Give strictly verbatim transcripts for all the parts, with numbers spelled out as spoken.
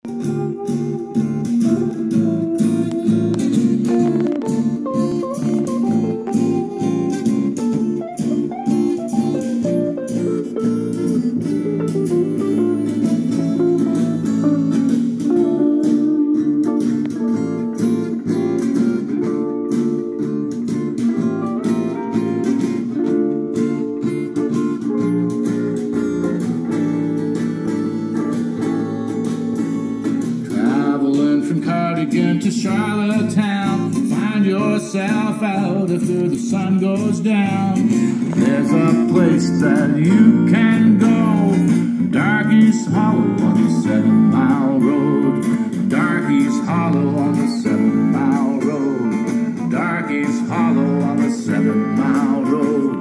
To Charlottetown, find yourself out after the sun goes down. There's a place that you can go, Darky's Hollow on the seven mile road. Darky's Hollow on the seven mile road. Darky's Hollow on the seven mile road.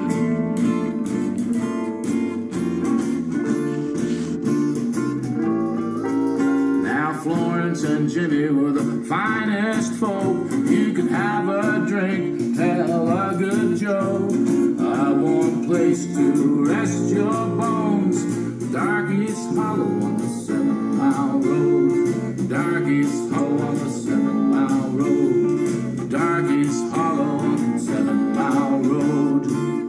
Florence and Jimmy were the finest folk. You could have a drink, tell a good joke. I want a place to rest your bones. Darky's Hollow on the seven mile road. Darky's Hollow on the seven mile road. Darky's Hollow on the seven mile road.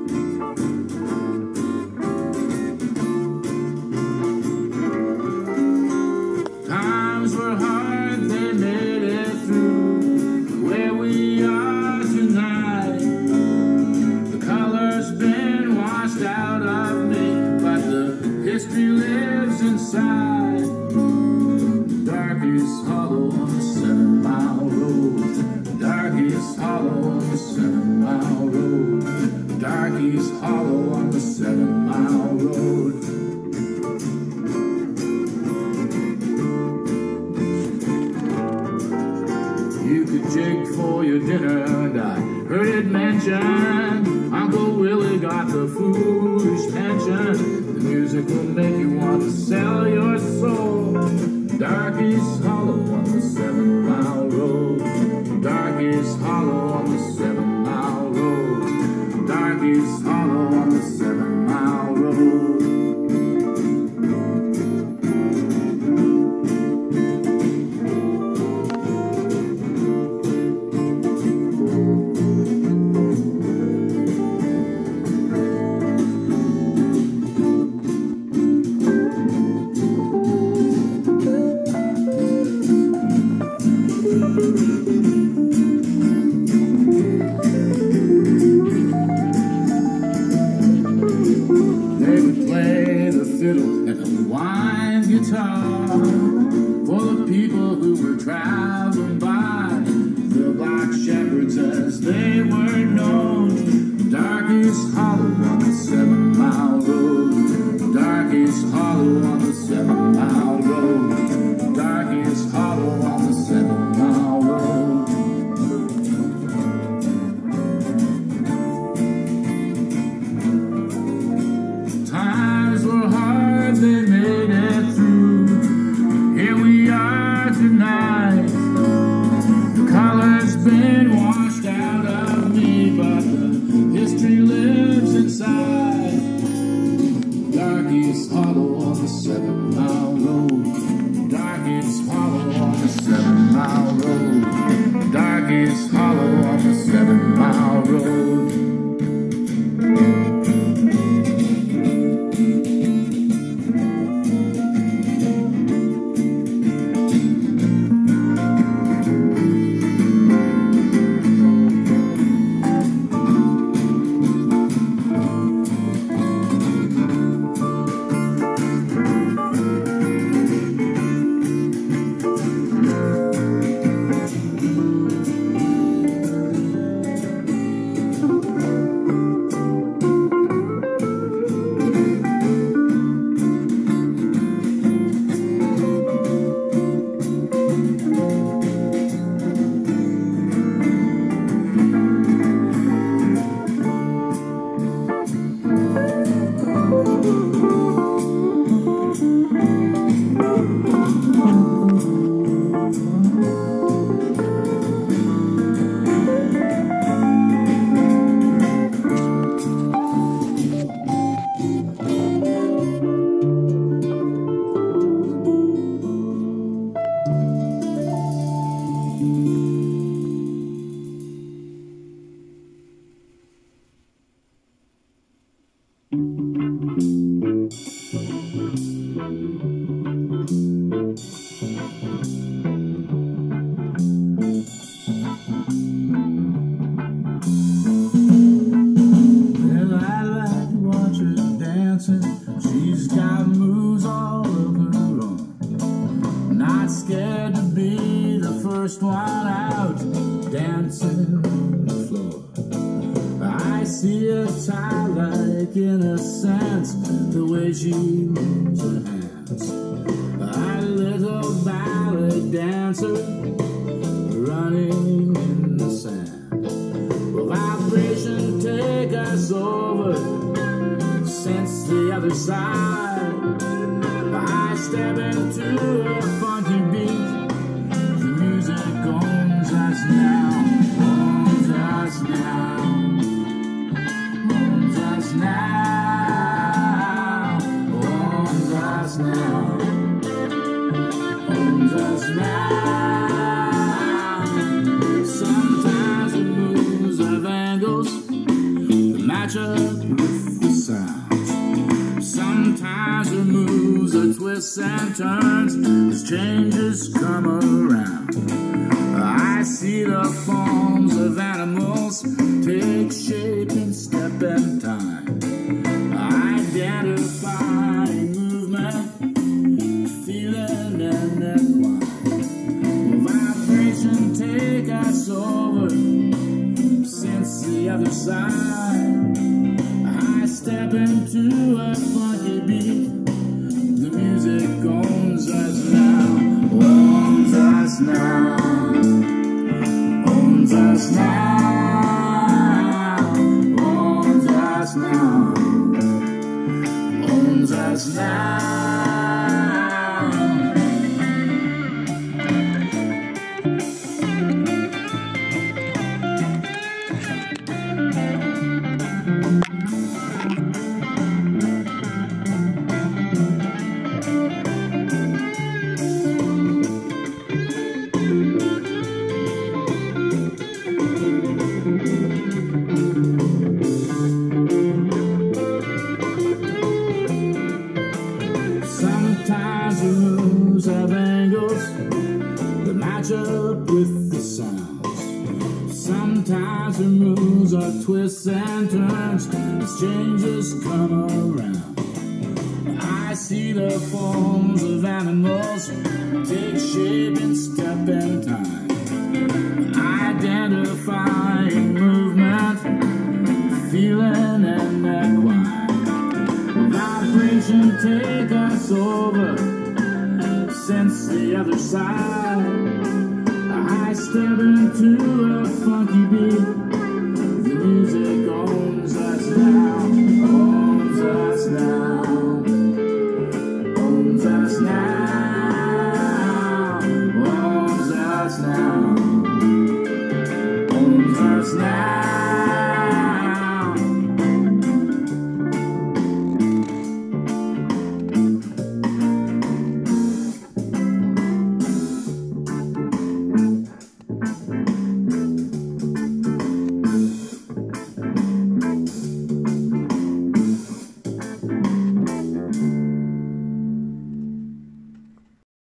Times were hard, they made it through where we are tonight. The color's been washed out of me, but the history lives inside. Darky's Hollow on the seven mile road. Darky's Hollow on the seven mile road. Darky's Hollow on the seven mile road. You could jig for your dinner, and I heard it mentioned Uncle Willie got the foolish pension. The music will make you want to sell your soul. Darky's Hollow on the seven mile road. Darky's Hollow on the seven mile road. Darky's Hollow on the seven mile road. not scared to be the first one out, dancing on the floor. I see a childlike innocence, the way she moves her hands. A little ballet dancer running in the sand. Will vibration take us over, sense the other side? I step into a funky beat, the music owns us now, owns us now, owns us now, owns us now, owns us now. Sometimes it moves of angles that match up with the sounds. Sometimes it moves of twists and turns as changes come around. I see the forms of animals take shape in step and time, identifying movement, feeling and equine. Vibration take us over, sense the other side. I step into a funky beat, the music owns us now, owns us now, owns us now, owns us now, owns us now. Sometimes the moves have angles that match up with the sounds. Sometimes the moves are twists and turns as changes come around. I see the forms of animals take shape in step and time, identifying movement, feeling and equine. Vibration take us over, sense the other side. I step into a funky beat,